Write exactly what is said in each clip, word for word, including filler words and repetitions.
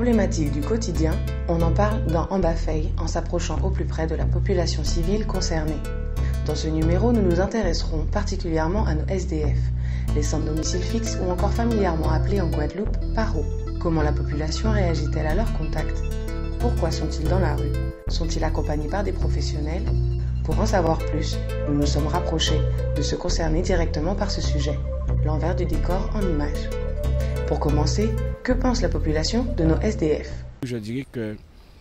Problématiques du quotidien, on en parle dans En bas Feuille en s'approchant au plus près de la population civile concernée. Dans ce numéro, nous nous intéresserons particulièrement à nos S D F, les sans domicile fixe ou encore familièrement appelés en Guadeloupe paro. Comment la population réagit-elle à leur contact? Pourquoi sont-ils dans la rue? Sont-ils accompagnés par des professionnels? Pour en savoir plus, nous nous sommes rapprochés de ceux concernés directement par ce sujet. L'envers du décor en images. Pour commencer, que pense la population de nos S D F? Je dirais que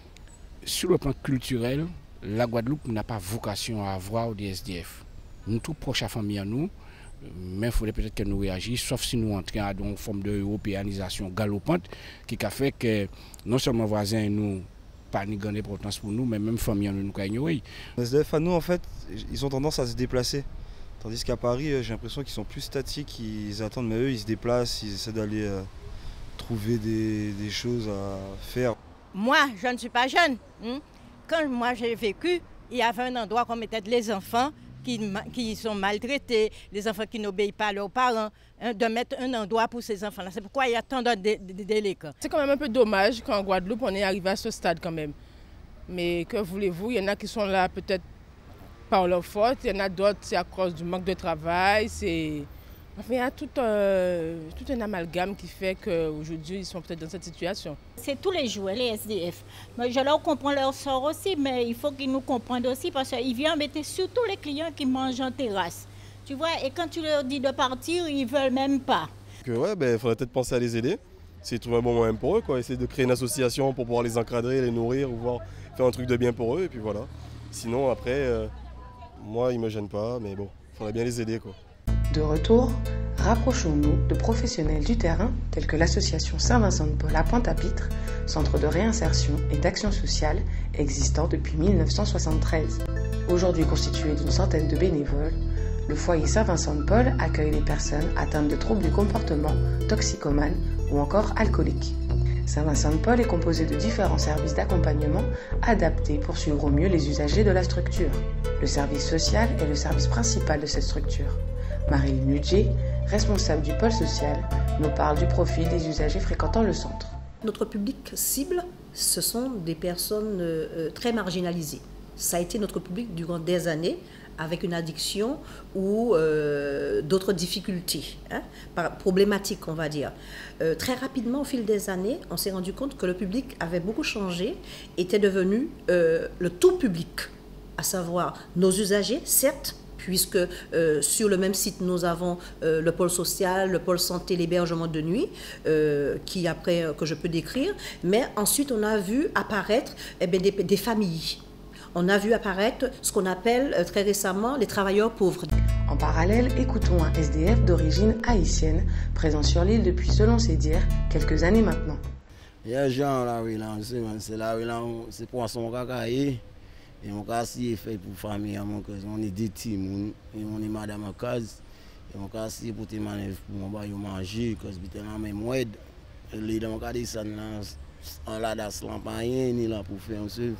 sur le plan culturel, la Guadeloupe n'a pas vocation à avoir des S D F. Nous sommes tous proches à la famille à nous, mais il faudrait peut-être que nous réagissions, sauf si nous entrons dans une forme d'européanisation galopante qui a fait que non seulement voisins nous pas ni grande importance pour nous, mais même famille nous nous ignorer. Les S D F à nous, en fait, ils ont tendance à se déplacer. Tandis qu'à Paris, j'ai l'impression qu'ils sont plus statiques, ils attendent, mais eux, ils se déplacent, ils essaient d'aller euh, trouver des, des choses à faire. Moi, je ne suis pas jeune. Hein? Quand moi j'ai vécu, il y avait un endroit qu'on mettait les enfants qui, qui sont maltraités, les enfants qui n'obéissent pas à leurs parents, hein, de mettre un endroit pour ces enfants-là. C'est pourquoi il y a tant de, de, de délinquants. C'est quand même un peu dommage qu'en Guadeloupe, on est arrivé à ce stade quand même. Mais que voulez-vous, il y en a qui sont là peut-être par leur faute, il y en a d'autres, c'est à cause du manque de travail. C'est... Enfin, il y a tout, euh, tout un amalgame qui fait qu'aujourd'hui, ils sont peut-être dans cette situation. C'est tous les jours, les S D F. Mais je leur comprends leur sort aussi, mais il faut qu'ils nous comprennent aussi parce qu'ils viennent embêter surtout les clients qui mangent en terrasse. Tu vois, et quand tu leur dis de partir, ils ne veulent même pas. Que ouais, ben, faudrait peut-être penser à les aider. C'est trouver un bon moyen pour eux, quoi. Essayer de créer une association pour pouvoir les encadrer, les nourrir, ou voir faire un truc de bien pour eux, et puis voilà. Sinon, après, euh, moi, ils ne me gênent pas, mais bon, il faudrait bien les aider, quoi. De retour, rapprochons-nous de professionnels du terrain tels que l'association Saint-Vincent-de-Paul à Pointe-à-Pitre, centre de réinsertion et d'action sociale existant depuis mille neuf cent soixante-treize. Aujourd'hui constitué d'une centaine de bénévoles, le foyer Saint-Vincent-de-Paul accueille les personnes atteintes de troubles du comportement, toxicomanes ou encore alcooliques. Saint-Vincent-de-Paul est composé de différents services d'accompagnement adaptés pour suivre au mieux les usagers de la structure. Le service social est le service principal de cette structure. Marie-Line Ludger, responsable du pôle social, nous parle du profil des usagers fréquentant le centre. Notre public cible, ce sont des personnes euh, très marginalisées. Ça a été notre public durant des années, avec une addiction ou euh, d'autres difficultés, hein, problématiques on va dire. Euh, très rapidement, au fil des années, on s'est rendu compte que le public avait beaucoup changé, était devenu euh, le tout public, à savoir nos usagers, certes, puisque euh, sur le même site, nous avons euh, le pôle social, le pôle santé, l'hébergement de nuit, euh, qui après, euh, que je peux décrire. Mais ensuite, on a vu apparaître eh bien, des, des familles. On a vu apparaître ce qu'on appelle euh, très récemment les travailleurs pauvres. En parallèle, écoutons un S D F d'origine haïtienne, présent sur l'île depuis, selon ses dires, quelques années maintenant. Il y a des gens là, c'est là, c'est pour son cacaï. Et mon cas, c'est fait pour la famille, on est des teams, on est madame à case. Et mon cas, c'est pour te manger, pour manger, parce que là, même moi, les dans mon cas, ils sont là, on l'a dans ce lampagne, ni là pour faire un seul.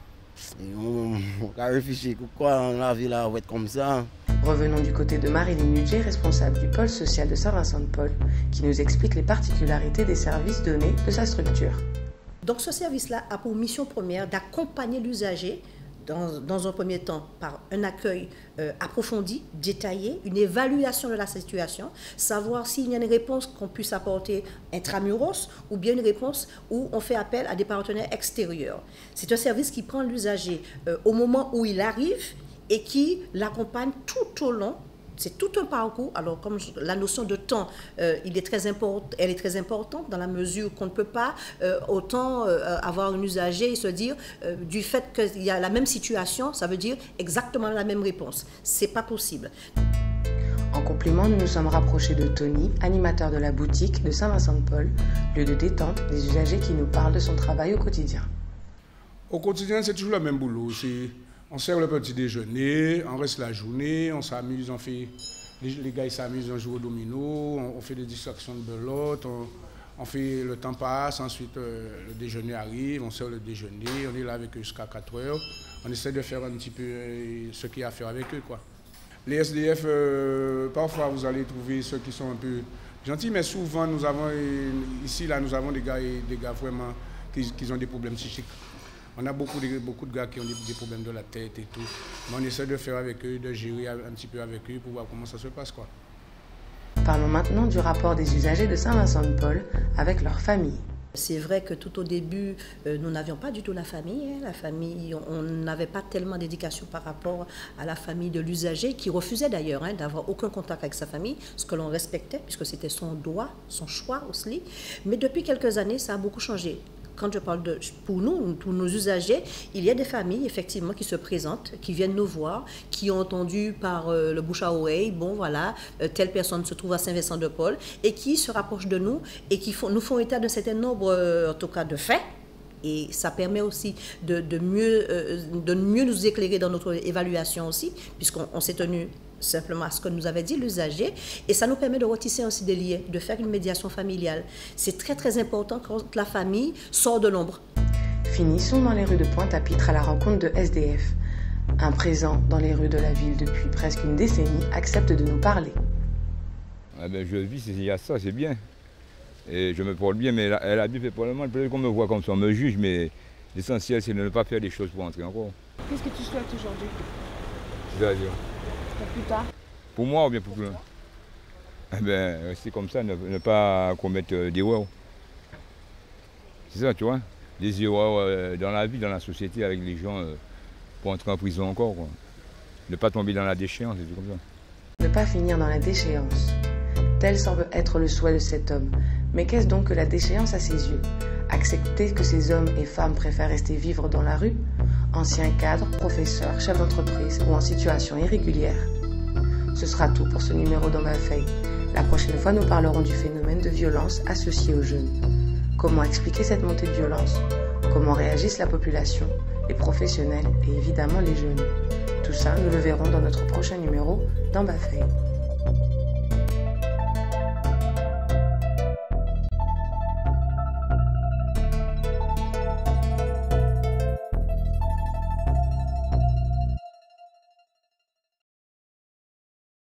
Et on a réfléchi, pourquoi la vie là va être comme ça. Revenons du côté de Marie-Line Ludger, responsable du pôle social de Saint-Vincent-de-Paul, qui nous explique les particularités des services donnés de sa structure. Donc ce service-là a pour mission première d'accompagner l'usager Dans, dans un premier temps par un accueil euh, approfondi, détaillé, une évaluation de la situation, savoir s'il y a une réponse qu'on puisse apporter intramuros ou bien une réponse où on fait appel à des partenaires extérieurs. C'est un service qui prend l'usager euh, au moment où il arrive et qui l'accompagne tout au long. C'est tout un parcours. Alors, comme la notion de temps, euh, il est très import, elle est très importante dans la mesure qu'on ne peut pas euh, autant euh, avoir un usager et se dire euh, du fait qu'il y a la même situation, ça veut dire exactement la même réponse. C'est pas possible. En complément, nous nous sommes rapprochés de Tony, animateur de la boutique de Saint-Vincent-de-Paul, lieu de détente des usagers qui nous parlent de son travail au quotidien. Au quotidien, c'est toujours le même boulot. C'est... On sert le petit déjeuner, on reste la journée, on s'amuse, on fait, les, les gars ils s'amusent, on joue au domino, on, on fait des distractions de belote, on, on fait, le temps passe, ensuite euh, le déjeuner arrive, on sert le déjeuner, on est là avec eux jusqu'à quatre heures, on essaie de faire un petit peu euh, ce qu'il y a à faire avec eux, quoi. Les S D F, euh, parfois vous allez trouver ceux qui sont un peu gentils, mais souvent nous avons, ici là nous avons des gars, des gars vraiment qu'ils ont des problèmes psychiques. On a beaucoup de, beaucoup de gars qui ont des, des problèmes de la tête et tout. Mais on essaie de faire avec eux, de gérer un petit peu avec eux pour voir comment ça se passe, quoi. Parlons maintenant du rapport des usagers de Saint-Vincent-de-Paul avec leur famille. C'est vrai que tout au début, euh, nous n'avions pas du tout la famille. Hein. La famille, on n'avait pas tellement d'éducation par rapport à la famille de l'usager, qui refusait d'ailleurs hein, d'avoir aucun contact avec sa famille, ce que l'on respectait, puisque c'était son droit, son choix aussi. Mais depuis quelques années, ça a beaucoup changé. Quand je parle de, pour nous, pour nos usagers, il y a des familles effectivement qui se présentent, qui viennent nous voir, qui ont entendu par euh, le bouche à oreille, bon voilà, euh, telle personne se trouve à Saint-Vincent-de-Paul, et qui se rapprochent de nous et qui font, nous font état d'un certain nombre, euh, en tout cas, de faits. Et ça permet aussi de, de, mieux, euh, de mieux nous éclairer dans notre évaluation aussi, puisqu'on on s'est tenu simplement à ce que nous avait dit l'usager, et ça nous permet de retisser aussi des liens, de faire une médiation familiale. C'est très très important quand la famille sort de l'ombre. Finissons dans les rues de Pointe-à-Pitre à la rencontre de S D F. Un présent dans les rues de la ville depuis presque une décennie accepte de nous parler. Ah ben je vis, il y a ça, c'est bien. Et je me porte bien, mais elle a, elle a bien fait pour le mal. Peut-être qu'on me voit comme ça, on me juge, mais l'essentiel c'est de ne pas faire des choses pour entrer encore. Qu'est-ce que tu souhaites aujourd'hui? C'est-à-dire pour plus tard? Pour moi ou bien pour plus loin? Eh bien, rester comme ça, ne, ne pas commettre euh, d'erreurs. C'est ça, tu vois. Des erreurs euh, dans la vie, dans la société, avec les gens, euh, pour entrer en prison encore, quoi. Ne pas tomber dans la déchéance, c'est comme ça. Ne pas finir dans la déchéance. Tel semble être le souhait de cet homme. Mais qu'est-ce donc que la déchéance à ses yeux? Accepter que ces hommes et femmes préfèrent rester vivre dans la rue? Anciens cadres, professeurs, chefs d'entreprise ou en situation irrégulière? Ce sera tout pour ce numéro dans ma feuille. La prochaine fois, nous parlerons du phénomène de violence associé aux jeunes. Comment expliquer cette montée de violence? Comment réagissent la population, les professionnels et évidemment les jeunes? Tout ça, nous le verrons dans notre prochain numéro dans ma feuille.